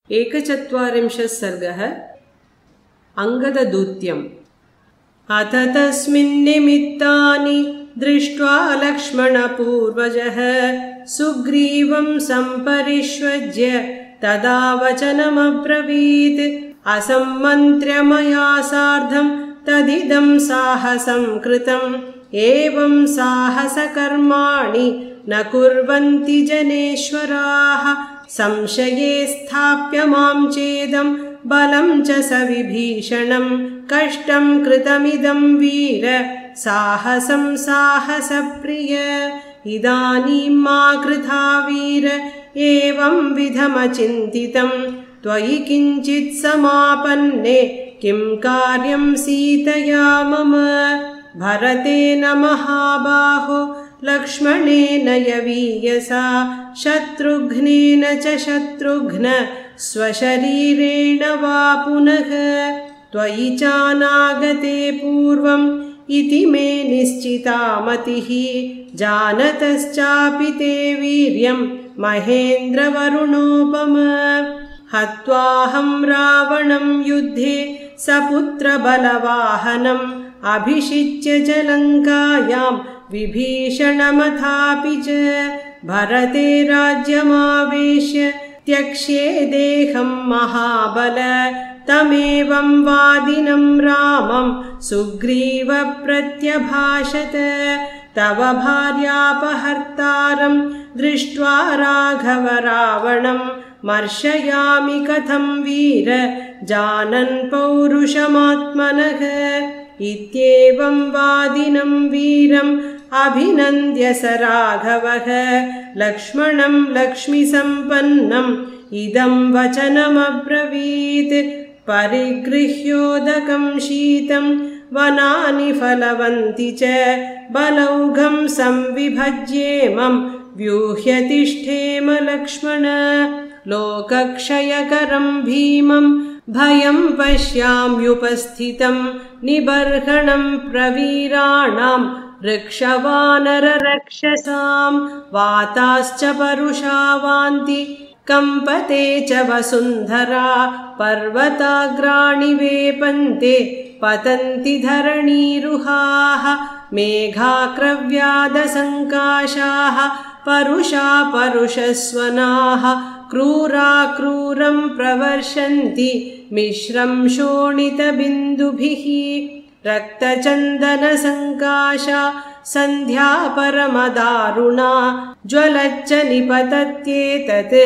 एकचत्वारिंशः सर्गः अंगददूत्यम्। अथ तस्मिन् निमित्तानि दृष्ट्वा लक्ष्मणपूर्वजः सुग्रीवं सम्परिष्वज्य तदा वचनमब्रवीत्। असम्मन्त्र्य मया सार्धं तदिदं साहसं कृतम्। एवं साहसकर्माणि न कुर्वन्ति जनेश्वराः। संशये स्थाप्य मां चेदं बलं च सविभीषणं। कष्टं कृतमिदं वीर साहसं साहसप्रिय। इदानीं मा कृथा वीर एवं विधमचिन्तितं। त्वयि किञ्चित् समापन्ने किं कार्यं सीतया मम। भरतेन महाबाहो लक्ष्मणेन यवीयसा शत्रुघ्नेन च शत्रुघ्न स्वशरीरेण वा पुनः। त्वयि चानागते पूर्वम् इति मे निश्चिता मतिः। जानतश्चापि ते वीर्यं महेन्द्रवरुणोपम। हत्वाहं रावणं युद्धे सपुत्रबलवाहनम्। अभिषिच्य च लङ्कायां विभीषणमथापि च। भरते राज्यमावेश्य त्यक्ष्ये देहं महाबल। तमेवं वादिनं रामं सुग्रीव प्रत्यभाषत। तव भार्यापहर्तारं दृष्ट्वा राघव रावणं। मर्शयामि कथं वीर जानन् पौरुषमात्मनः। इत्येवं वादिनं वीरम् अभिनन्द्य स राघवः। लक्ष्मणं लक्ष्मीसम्पन्नम् इदं वचनमब्रवीत्। परिगृह्योदकं शीतं वनानि फलवन्ति च। बलौघं संविभज्येमं व्यूह्य तिष्ठेम लक्ष्मण। लोकक्षयकरं भीमं भयं पश्याम्युपस्थितं। निबर्हणं प्रवीराणां वृक्षवानररक्षसां। वाताश्च परुषा वान्ति कम्पते च वसुन्धरा। पर्वताग्राणि वेपन्ते पतन्ति धरणीरुहाः। मेघाक्रव्यादसङ्काशाः परुषा परुषस्वनाः। क्रूरा क्रूरं प्रवर्षन्ति मिश्रं शोणितबिन्दुभिः। रक्तचन्दनसङ्काशा सन्ध्या परमदारुणा। ज्वलच्च निपतत्येतत्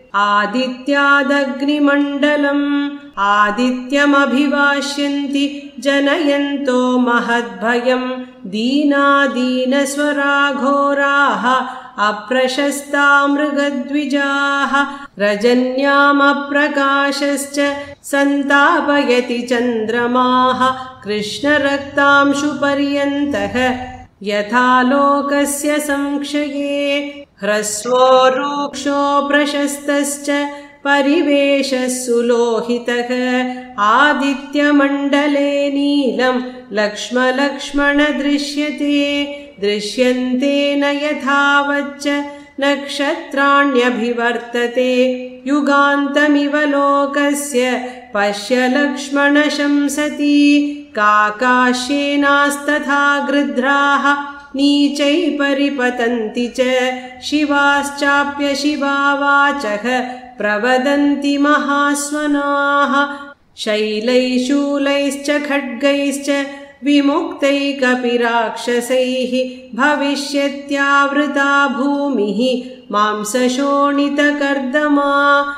आदित्यादग्निमण्डलम्। आदित्यमभिवाष्यन्ति जनयन्तो महद्भयं। दीनादीनस्वरा घोराः अप्रशस्ता मृगद्विजाः। रजन्यामप्रकाशश्च सन्तापयति चन्द्रमाः। कृष्णरक्तांशुपर्यन्तः यथालोकस्य संक्षये। ह्रस्वो रूक्षो प्रशस्तश्च परिवेशः सुलोहितः। आदित्यमण्डले नीलं लक्ष्मण दृश्यते। दृश्यन्ते न यथावच्च नक्षत्राण्यभिवर्तते। युगान्तमिव लोकस्य पश्य लक्ष्मण शंसति। काकाश्येनास्तथा गृध्राः नीचैः परिपतन्ति च। शिवाश्चाप्य शिवावाचः प्रवदन्ति महास्वनाः। शैलैः शूलैश्च खड्गैश्च विमुक्तैः कपिराक्षसैः। भविष्यत्यावृता भूमिः मांसशोणितकर्दमा।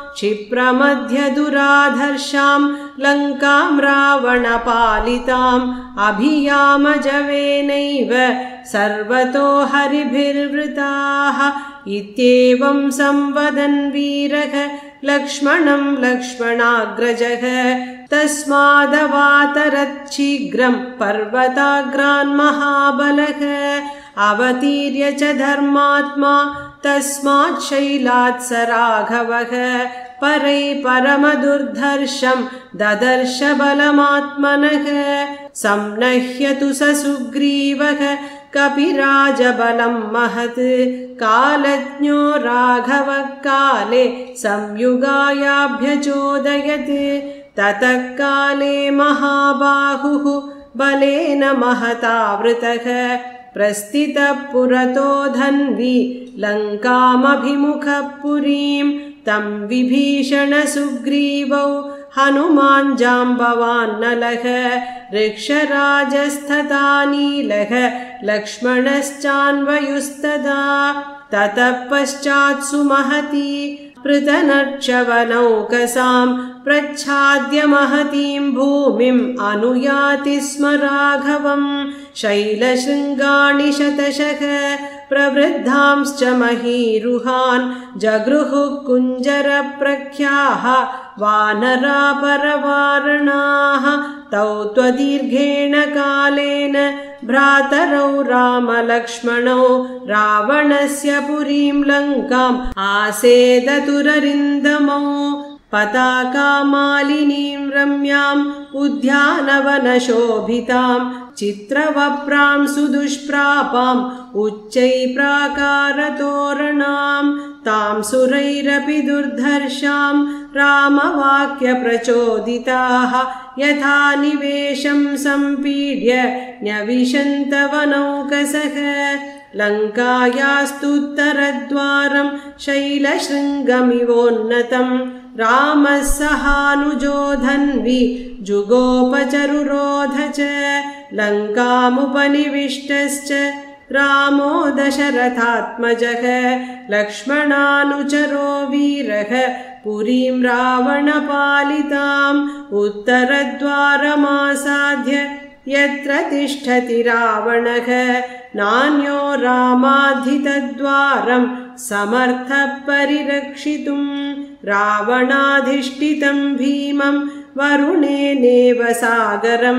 क्षिप्रमध्यदुराधर्षां लङ्कां रावणपालिताम्। अभियामजवेनैव सर्वतो हरिभिर्वृताः। इत्येवं संवदन् वीरः लक्ष्मणं लक्ष्मणाग्रजः। तस्मादवातरत् शीघ्रं पर्वताग्रान् महाबलः। अवतीर्य च धर्मात्मा तस्मात् शैलात् स राघवः। परैः परमदुर्धर्षं ददर्श बलमात्मनः। संनह्य तु स सुग्रीवः कपिराजबलं महत् कालज्ञो राघवः काले संयुगायाभ्यचोदयत् ततः काले महाबाहुः बलेन महतावृतः प्रस्थितः पुरतो धन्वी लङ्कामभिमुखः पुरीं तं विभीषण सुग्रीवौ हनुमान् जाम्बवान् नलः ऋक्षराजस्तथा नीलः लक्ष्मणश्चान्वयुस्तदा ततः पश्चात् सुमहती पृतनर्चवनौकसां प्रच्छाद्य महतीं भूमिम् अनुयाति स्म राघवम् शैलशृङ्गाणि शतशः प्रवृद्धांश्च महीरुहान् जगृहुः कुञ्जरप्रख्याः वानरा परवारणाः तौ त्वदीर्घेण कालेन भ्रातरौ रामलक्ष्मणौ रावणस्य पुरीं लङ्काम् आसेदतुररिन्दमौ पताकामालिनीं रम्याम् उद्यानवनशोभितां चित्रवप्रां सुदुष्प्रापाम् उच्चैप्राकारतोरणां तां सुरैरपि दुर्धर्षां रामवाक्यप्रचोदिताः यथा निवेशं सम्पीड्य न्यविशन्तवनौकसः लङ्कायास्तुत्तरद्वारं शैलशृङ्गमिवोन्नतं रामः सहानुजो धन्वी जुगोपचरुरोध च लङ्कामुपनिविष्टश्च रामो दशरथात्मजः लक्ष्मणानुचरो वीरः पुरीं रावणपालिताम् उत्तरद्वारमासाद्य यत्र तिष्ठति रावणः नान्यो रामाधितद्वारं समर्थः परिरक्षितुं रावणाधिष्ठितं भीमं वरुणेनेव सागरं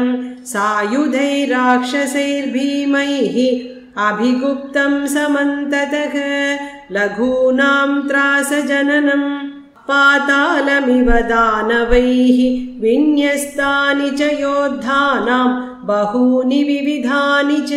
सायुधैराक्षसैर्भीमैः अभिगुप्तं समन्ततः लघूनां त्रासजननं पातालमिव दानवैः विन्यस्तानि च योद्धानां बहूनि विविधानि च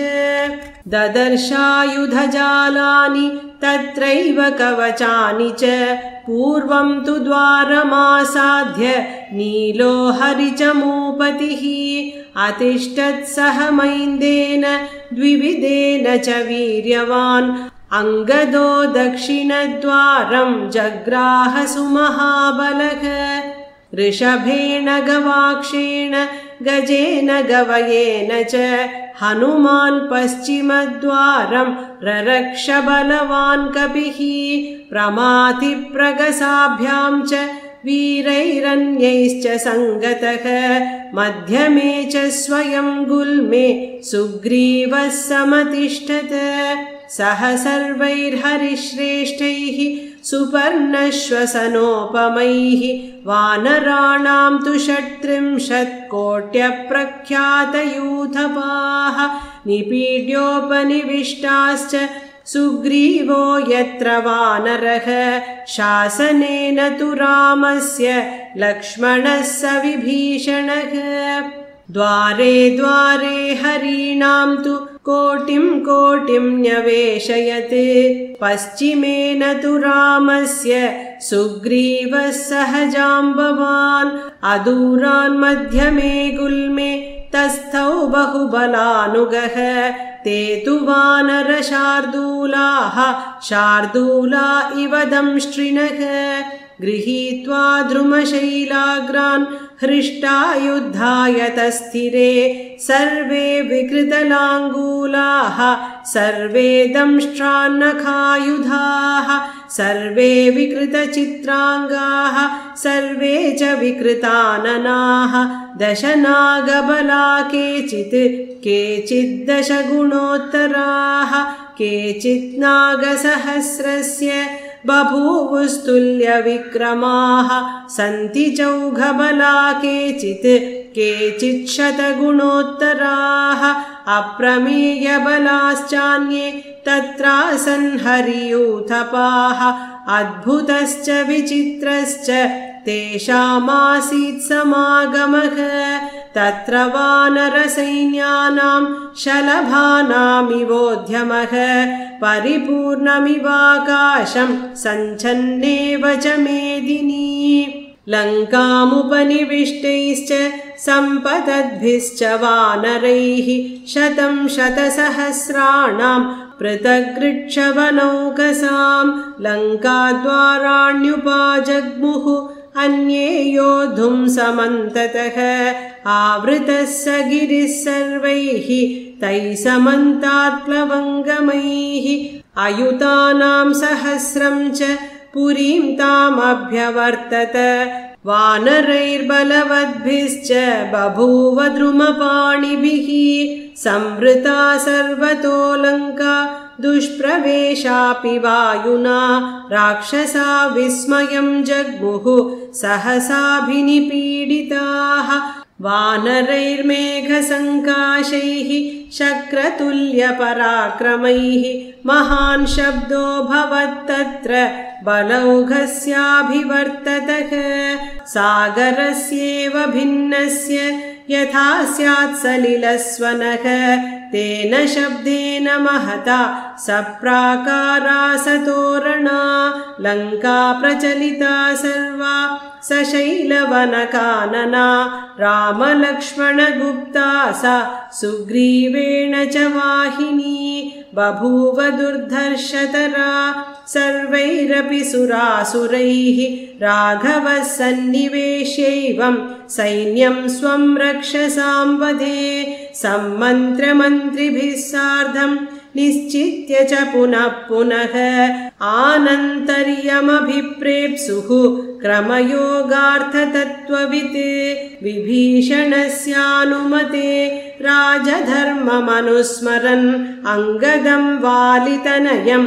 ददर्शायुधजालानि तत्रैव कवचानि च पूर्वं तु द्वारमासाद्य नीलो हरिचमूपतिः अतिष्ठत् सह मैन्देन द्विविधेन च वीर्यवान् अंगदो दक्षिणद्वारं जग्राह सुमहाबलः ऋषभेण गवाक्षेण गजेन गवयेन च हनुमान् पश्चिमद्वारं ररक्ष बलवान् कपिः प्रमाथिप्रगसाभ्यां च वीरैरन्यैश्च सङ्गतः मध्यमे च स्वयं गुल्मे सुग्रीवः समतिष्ठत् सह सर्वैर्हरिश्रेष्ठैः सुपर्णश्वसनोपमैः वानराणां तु 36 कोट्यप्रख्यातयूथपाः निपीड्योपनिविष्टाश्च सुग्रीवो यत्र वानरः शासनेन तु रामस्य लक्ष्मणः स विभीषणः द्वारे द्वारे हरीणां तु कोटिं न्यवेशयत् पश्चिमेन तु रामस्य सुग्रीवः सह जाम्बवान् अदूरान् मध्यमे गुल्मे तस्थौ बहुबलानुगः ते तु वानरशार्दूलाः शार्दूला इव दंष्ट्रिणः गृहीत्वा द्रुमशैलाग्रान् हृष्टा युद्धाय तस्थिरे सर्वे विकृतलाङ्गूलाः सर्वे दंष्ट्रान्नखायुधाः सर्वे विकृतचित्राङ्गाः सर्वे च विकृताननाः दशनागबला केचित् दशगुणोत्तराः केचित् नागसहस्रस्य बभूवुस्तुल्यविक्रमाः सन्ति चौघबला केचित् शतगुणोत्तराः अप्रमेयबलाश्चान्ये तत्रासन् हरियूथपाः अद्भुतश्च विचित्रश्च तेषामासीत् समागमः तत्र वानरसैन्यानां शलभानामिवोद्यमः परिपूर्णमिवाकाशं सञ्छन्नेव च मेदिनी लङ्कामुपनिविष्टैश्च सम्पतद्भिश्च वानरैः शतं शतसहस्राणां पृथग्ऋक्षवनौकसां लङ्काद्वाराण्युपाजग्मुः अन्ये योद्धुं समन्ततः आवृतः स गिरिः सर्वैः तैः समन्तात् प्लवङ्गमैः अयुतानां सहस्रं च पुरीं तामभ्यवर्तत वानरैर्बलवद्भिश्च बभूव द्रुमपाणिभिः संवृता सर्वतो लङ्का दुष्प्रवेशापि वायुना राक्षसा विस्मयं जग्मुः सहसाभिनिपीडिताः वानरैर्मेघसङ्काशैः शक्रतुल्यपराक्रमैः महान् शब्दो भवत्तत्र बलौघस्याभिवर्ततः सागरस्येव भिन्नस्य यथा स्यात् सलिलस्वनः तेन शब्देन महता सप्राकारासतोरणा लङ्का प्रचलिता सर्वा सशैलवनकानना रामलक्ष्मणगुप्ता सा सुग्रीवेण च वाहिनी बभूव दुर्धर्षतरा सर्वैरपि सुरासुरैः राघवः सन्निवेश्यैवं सैन्यं स्वं रक्षसां वधे सम्मन्त्र्य मन्त्रिभिः सार्धं निश्चित्य च पुनः पुनः आनन्तर्यमभिप्रेप्सुः क्रमयोगार्थतत्त्ववित् विभीषणस्यानुमते राजधर्ममनुस्मरन् अङ्गदं वालितनयं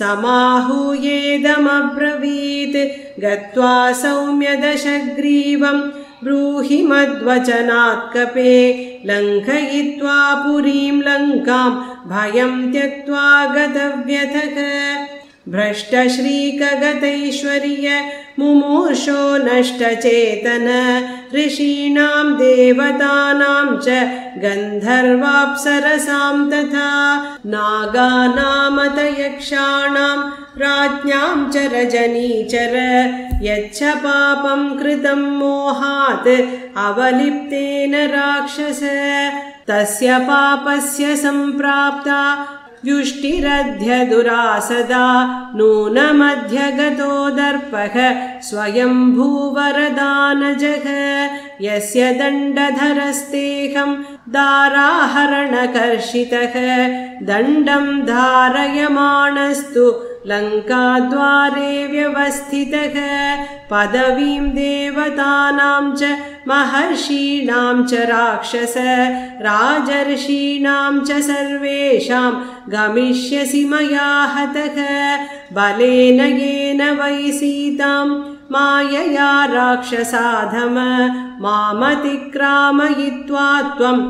समाहूयेदमब्रवीत् गत्वा सौम्य दशग्रीवं ब्रूहि मद्वचनात्कपे लङ्घयित्वा पुरीं लङ्कां भयं त्यक्त्वा गतव्यथः भ्रष्टश्रीकगतैश्वर्य मुमूर्षो नष्टचेतन ऋषीणां देवतानां च गन्धर्वाप्सरसां तथा नागानामत यक्षाणां राज्ञां च रजनीचर यच्च पापं कृतं मोहात् अवलिप्तेन राक्षस तस्य पापस्य सम्प्राप्ता व्युष्टिरध्य दुरासदा नूनमध्यगतो दर्पः स्वयंभूवरदानजः यस्य दण्डधरस्तेऽहं दाराहरणकर्षितः दण्डं धारयमाणस्तु लङ्काद्वारे व्यवस्थितः पदवीं देवतानां च महर्षीणां च राक्षस राजर्षीणां च सर्वेषां गमिष्यसि मया हतः बलेन येन वै सीतां मायया राक्षसाधम मामतिक्रामयित्वा त्वं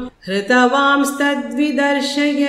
हृतवांस्तद्विदर्शय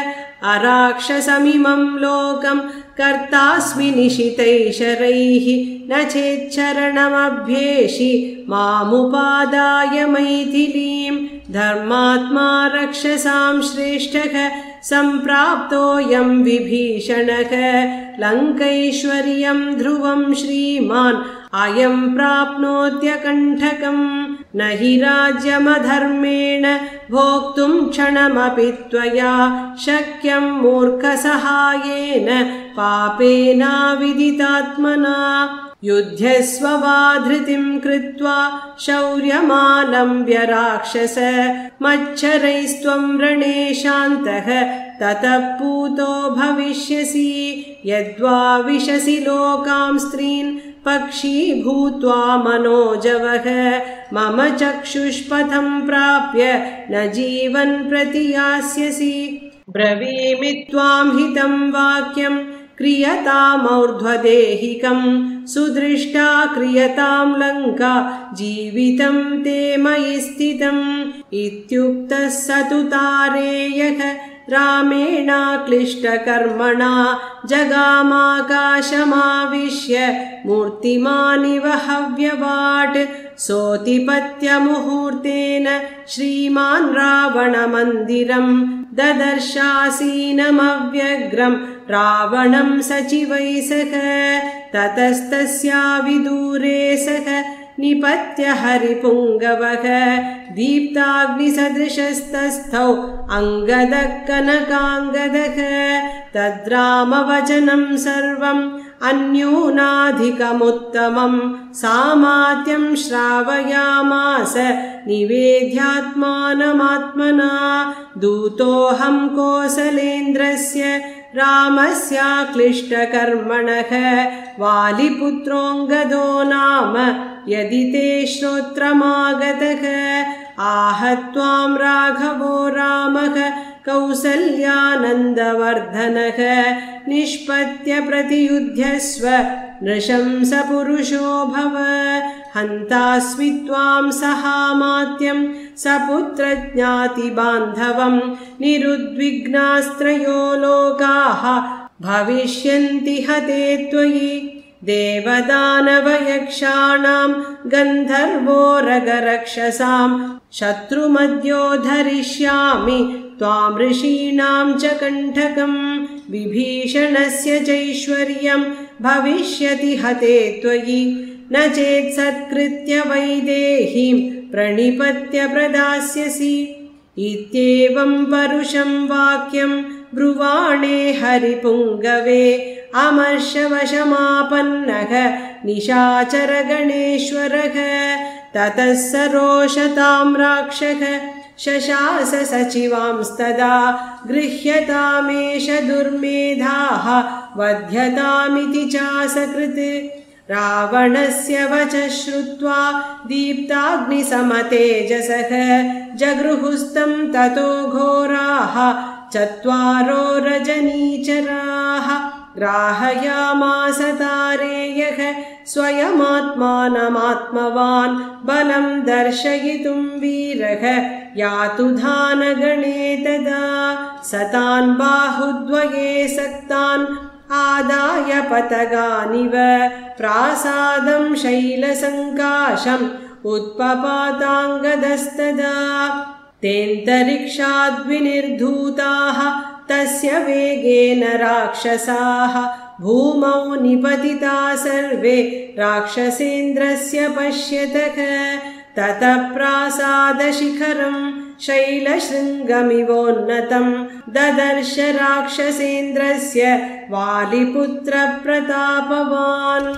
अराक्षसमिमं लोकं कर्तास्मि निशितैशरैः न चेच्चरणमभ्येषि मामुपादाय मैथिलीं धर्मात्मा रक्षसां श्रेष्ठः सम्प्राप्तोऽयं विभीषणः लङ्कैश्वर्यं ध्रुवं श्रीमान् अयं प्राप्नोत्यकण्ठकम् न हि राज्यमधर्मेण भोक्तुं क्षणमपि त्वया शक्यं मूर्खसहायेन पापेनाविदितात्मना युध्यस्व वा धृतिं कृत्वा शौर्यमालम्ब्य राक्षस मच्छरैस्त्वं रणे शान्तः ततः पूतो भविष्यसि यद्वा विशसि लोकां स्त्रीन् पक्षी भूत्वा मनोजवः मम चक्षुष्पथं प्राप्य न जीवन् प्रतियास्यसि ब्रवीमि त्वां हितं वाक्यं क्रियतामौर्ध्वदेहिकं सुदृष्टा क्रियतां लङ्का जीवितं ते मयि स्थितम् इत्युक्तः स तु तारेयः रामेणाक्लिष्टकर्मणा जगामाकाशमाविश्य मूर्तिमानिव हव्यवाट् सोऽतिपत्यमुहूर्तेन श्रीमान् रावणमन्दिरं ददर्शासीनमव्यग्रं रावणं सचिवैः सह ततस्तस्या विदूरे सह निपत्य हरिपुङ्गवः दीप्ताग्निसदृशस्तस्थौ अङ्गदः कनकाङ्गदः तद्रामवचनं सर्वम् अन्यूनाधिकमुत्तमं सामात्यं श्रावयामास निवेद्यात्मानमात्मना दूतोऽहं कोसलेन्द्रस्य रामस्याक्लिष्टकर्मणः वालिपुत्रोऽङ्गदो नाम यदि ते श्रोत्रमागतः आहत्वां राघवो रामः कौसल्यानन्दवर्धनः निष्पत्य प्रतियुध्यस्व नृशंसपुरुषो भव हन्तास्मि त्वां सहामात्यं सपुत्रज्ञातिबान्धवं निरुद्विग्नास्त्रयो लोकाः भविष्यन्ति हते त्वयि देवदानवयक्षाणां गन्धर्वोरगरक्षसां शत्रुमद्यो धरिष्यामि त्वां ऋषीणां च कण्ठकं विभीषणस्य चैश्वर्यं भविष्यति हते त्वयि न चेत् सत्कृत्य वैदेहीं प्रणिपत्य प्रदास्यसि इत्येवं परुषं वाक्यं ब्रुवाणे हरिपुङ्गवे अमर्षवशमापन्नः निशाचरगणेश्वरः ततः सरोषतां राक्षः शशास सचिवांस्तदा गृह्यतामेष दुर्मेधाः वध्यतामिति चासकृत् रावणस्य वचः श्रुत्वा दीप्ताग्निसमतेजसः जगृहुस्तं ततो घोराः चत्वारो रजनीचराः ग्राहयामास तारेयः स्वयमात्मानमात्मवान् बलं दर्शयितुं वीरः यातुधानगणे तदा सतान् बाहुद्वये सक्तान् आदाय पतगानिव प्रासादं शैलसङ्काशम् उत्पपाताङ्गदस्तदा तेऽन्तरिक्षाद्विनिर्धूताः तस्य वेगेन राक्षसाः भूमौ निपतिता सर्वे राक्षसेन्द्रस्य पश्यतः ततः प्रासादशिखरं शैलशृङ्गमिवोन्नतं ददर्श राक्षसेन्द्रस्य वालिपुत्रप्रतापवान्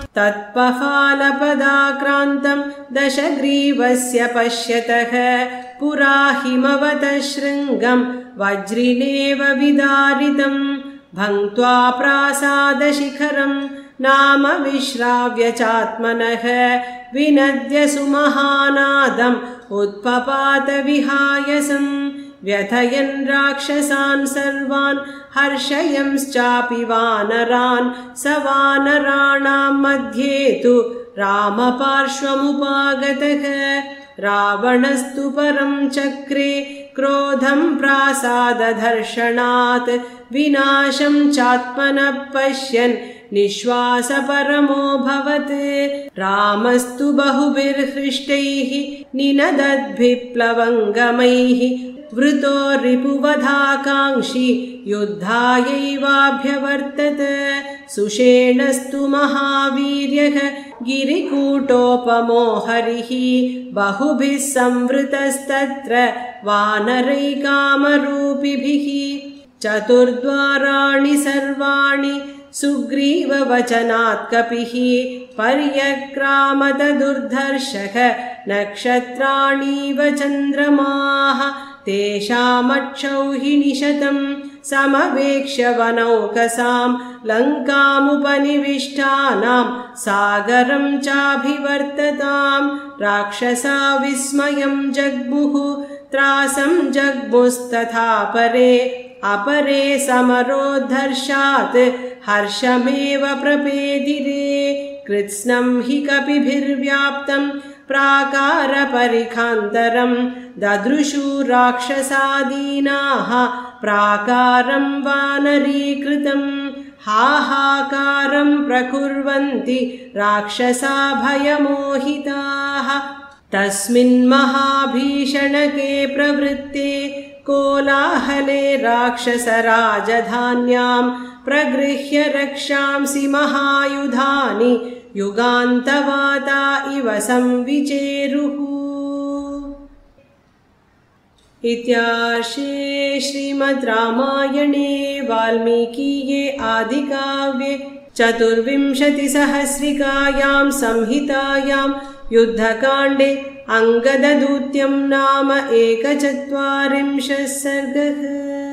तत्पफालपदाक्रान्तं दशग्रीवस्य पश्यतः पुरा हिमवतः शृङ्गं वज्रिणेव विदारितं भङ्क्त्वा प्रासादशिखरं नाम विश्राव्य चात्मनः विनद्य सुमहानादम् उत्पपात विहायसं व्यथयन् राक्षसान् सर्वान् हर्षयंश्चापि वानरान् स वानराणां मध्ये तु रामपार्श्वमुपागतः रावणस्तु परं चक्रे क्रोधं प्रासादधर्षणात् विनाशं चात्मनः पश्यन् निःश्वासपरमोऽभवत् रामस्तु बहुभिर्हृष्टैः निनदद्भिप्लवङ्गमैः वृतो रिपुवधाकाङ्क्षी युद्धायैवाभ्यवर्तत सुषेणस्तु महावीर्यः गिरिकूटोपमो हरिः बहुभिः संवृतस्तत्र वानरैकामरूपिभिः चतुर्द्वाराणि सर्वाणि सुग्रीववचनात् कपिः पर्यक्रामत दुर्धर्षः नक्षत्राणीव चन्द्रमाः तेषामक्षौहिणिशतं समवेक्ष्य वनौकसां लङ्कामुपनिविष्टानां सागरं चाभिवर्ततां राक्षसा विस्मयं जग्मुः त्रासं जग्मुस्तथा परे अपरे समरोद्धर्षात् हर्षमेव प्रपेदिरे कृत्स्नं हि कपिभिर्व्याप्तं प्राकारपरिखान्तरं ददृशु राक्षसादीनाः प्राकारं वानरीकृतं हाहाकारं प्रकुर्वन्ति राक्षसा भयमोहिताः तस्मिन् महाभीषणके प्रवृत्ते कोलाहले राक्षसराजधान्यां प्रगृह्य रक्षांसि महायुधानि युगान्तवाता इव संविचेरुः। इत्यार्षे श्रीमद् रामायणे वाल्मीकीये आदिकाव्ये चतुर्विंशतिसहस्रिकायां संहितायां युद्धकाण्डे अङ्गददूत्यं नाम 41 सर्गः।